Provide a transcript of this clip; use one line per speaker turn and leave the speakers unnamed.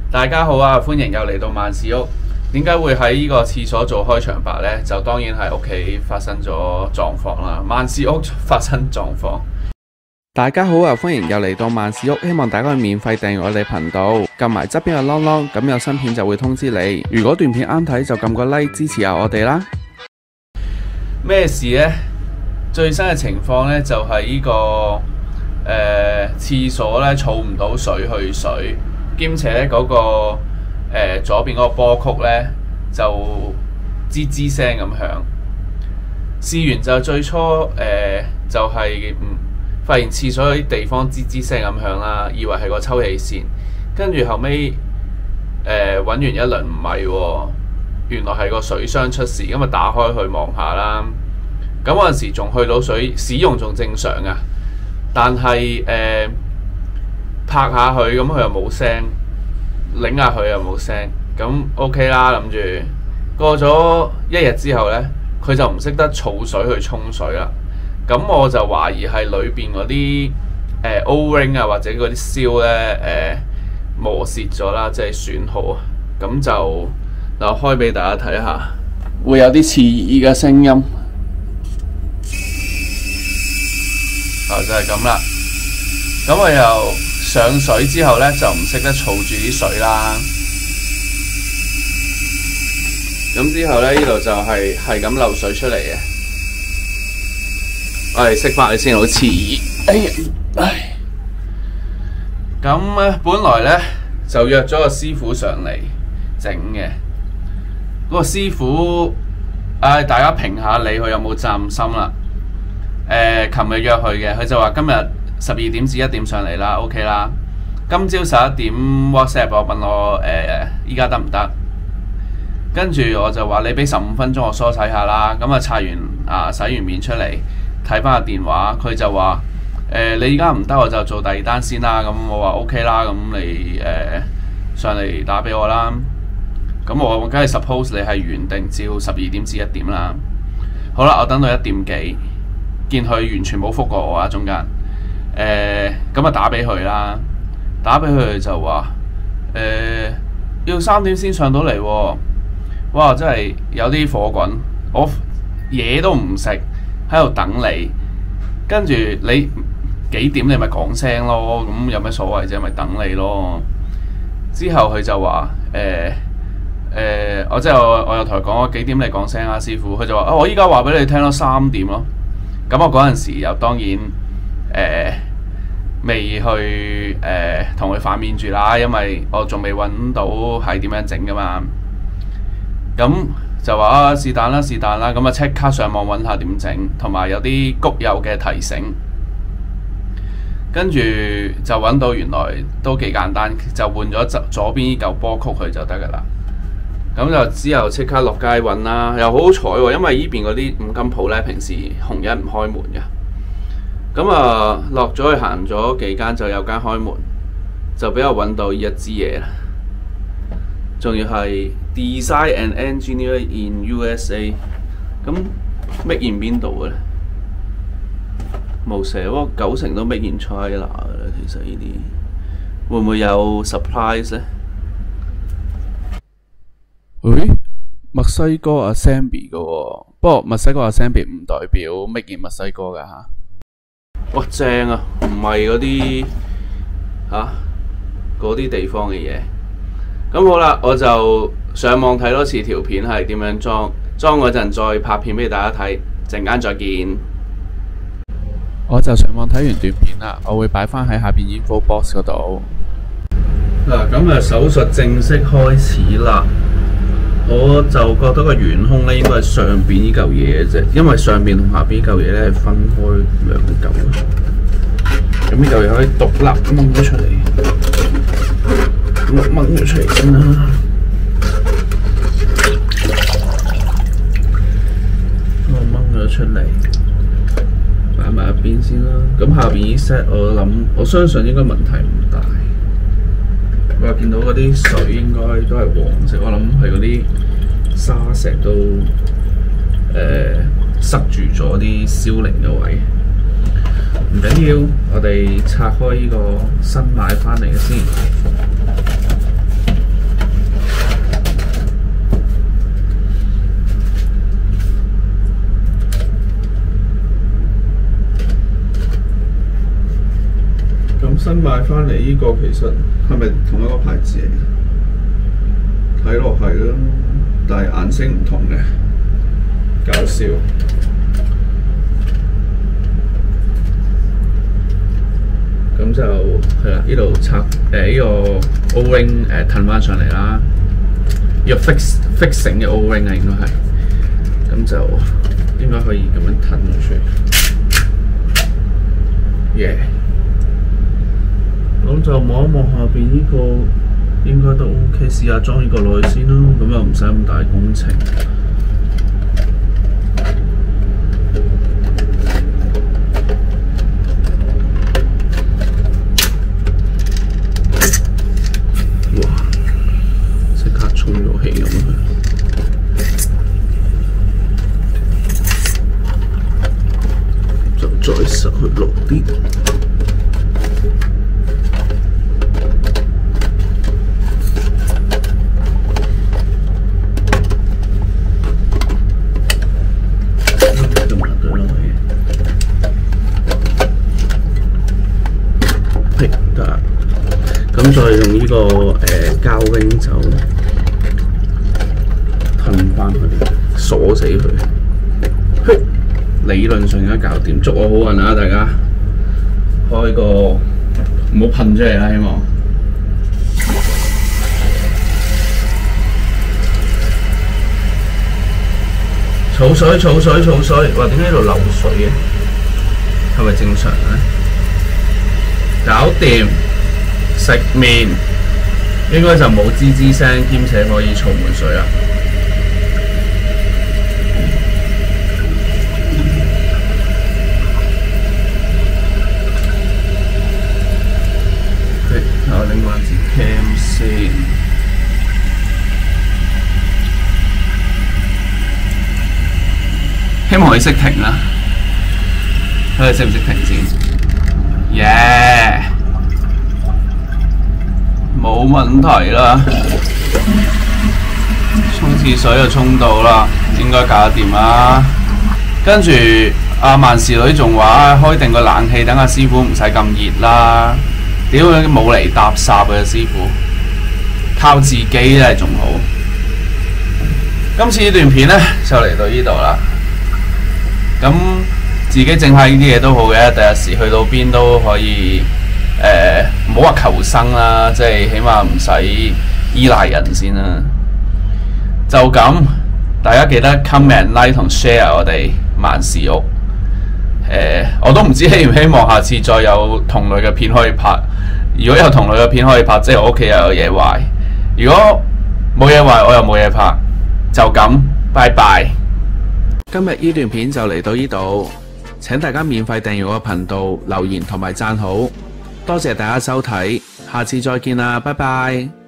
大家好啊，歡迎又嚟到萬事屋。點解會喺呢個廁所做開場白呢？就當然係屋企發生咗狀況啦。萬事屋發生狀況。
大家好啊，歡迎又嚟到萬事屋，希望大家可以免費訂閱我哋頻道，撳埋側邊嘅啷啷，咁有新片就會通知你。如果段片啱睇就撳個 like 支持下我哋啦。
咩事呢？最新嘅情況呢，就係呢個廁所呢儲唔到水去水，兼且呢嗰個左邊嗰個波曲呢就吱吱聲咁響。試完就最初就係發現廁所啲地方吱吱聲咁響啦，以為係個抽氣扇，跟住後尾揾完一輪唔係喎，原來係個水箱出事，咁啊打開去望下啦。咁嗰陣時仲去到水，使用仲正常啊，但係拍下佢咁佢又冇聲，擰下佢又冇聲，咁 OK 啦，諗住過咗一日之後呢，佢就唔識得儲水去沖水啦。咁我就懷疑係裏邊嗰啲O-ring 啊，或者嗰啲銷呢磨蝕咗啦，即係損耗啊。咁就嗱開俾大家睇下，會有啲刺耳嘅聲音。就係咁啦。咁我又上水之後呢，就唔識得儲住啲水啦。咁之後呢，呢度就係咁漏水出嚟嘅。我哋熄翻佢先，好刺耳。咁咧，本來呢，就約咗個師傅上嚟整嘅。嗰個師傅，大家評下你，佢有冇責任心啦？琴日約佢嘅，佢就話今日12點至1點上嚟啦 ，OK 啦。今朝11點 WhatsApp 我問我依家得唔得？跟住我就話你俾15分鐘我梳洗下啦。咁啊刷完洗完面出嚟睇翻個電話，佢就話你依家唔得我就做第二單先啦。咁我話 OK 啦，咁你上嚟打俾我啦。咁我梗係 suppose 你係原定照12點至1點啦。好啦，我等到1點幾。見佢完全冇覆過我啊，中間咁啊打俾佢啦，打俾佢就話要3點先上到嚟喎。哇！真係有啲火滾，我嘢都唔食喺度等你，跟住你幾點你咪講聲咯，咁有咩所謂啫？咪等你咯。之後佢就話我有同佢講我幾點你講聲啊，師傅。佢就話我依家話俾你聽咯，3點咯。咁我嗰陣時又當然未去同佢反面住啦，因為我仲未揾到係點樣整噶嘛。咁就話是但啦，咁啊即刻上網揾下點整，同埋有啲谷友嘅提醒，跟住就揾到原來都幾簡單，就換咗左邊呢嚿波曲佢就得噶啦。咁就之後即刻落街揾啦，又好彩喎，因為呢邊嗰啲五金鋪呢，平時紅日唔開門嘅。咁啊落咗去行咗幾間，就有間開門，就俾我揾到一支嘢啦。仲要係 Design and Engineer in USA， 咁 make in 邊度嘅呢？冇寫喎，90%都 make in China 嘅啦。其實呢啲會唔會有 surprise 呢？
墨西哥 Assembly 嘅喎，不過墨西哥 Assembly 唔代表 Make in 墨西哥㗎嚇。
哇，正啊，唔係嗰啲嗰啲地方嘅嘢。咁好啦，我就上網睇多次條片係點樣裝嗰陣再拍片俾大家睇。陣間再見。
我就上網睇完段片啦，我會擺翻喺下邊 info box 嗰度。
嗱，咁啊手術正式開始啦。我就覺得個圓胸咧應該係上邊呢嚿嘢啫，因為上邊同下邊呢嚿嘢咧係分開兩嚿。咁呢嚿嘢可以獨立掹咗出嚟，咁掹咗出嚟先啦。我掹咗出嚟，擺埋一邊先啦。咁下邊呢 set 我相信應該問題唔大。我見到嗰啲水應該都係黃色，我諗係嗰啲沙石都塞住咗啲燒靈嘅位。唔緊要，我哋拆開呢個新買翻嚟嘅先。
新買翻嚟呢個其實係咪同一個牌子嚟嘅？睇落係咯，但係顏色唔同嘅，搞笑。咁就係啦，呢度拆呢個 O-ring 褪翻上嚟啦，呢個 fixing 嘅 O-ring 啊，應該係。咁就應該可以咁樣褪出嚟。耶！咁就望一望下邊呢個，應該都 OK。試下裝呢個落去先啦，咁又唔使咁大工程。哇！即刻充咗氣咁樣。就再實去落啲。咁再用呢個膠 ring 就褪翻佢，鎖死佢。嘿，理論上應該搞掂，祝我好運啊！大家開個唔好噴出嚟啦，希望。儲水，哇！點解呢度漏水嘅？係咪正常咧？搞掂。食麵應該就冇吱吱聲，兼且可以儲滿水啦。我拎翻支 cam 先。希望佢識停啦，睇佢識唔識停先。耶！冇問題啦，沖廁水就沖到啦，應該搞得掂啦。跟住阿萬事女仲話開定個冷氣，等阿師傅唔使咁熱啦。屌佢冇嚟搭霎嘅師傅，靠自己真係仲好。今次呢段片呢，就嚟到呢度啦。咁自己整下呢啲嘢都好嘅，第日時去到邊都可以。唔好話求生啦，即係起碼唔使依賴人先啦。就咁，大家記得 comment、like 同 share 我哋萬事屋。我都唔知希唔希望下次再有同類嘅片可以拍。如果有同類嘅片可以拍，即係我屋企又有嘢壞。如果冇嘢壞，我又冇嘢拍。就咁，拜拜。
今日呢段片就嚟到呢度，請大家免費訂閱我個頻道、留言同埋讚好。多謝大家收睇，下次再見啦，拜拜。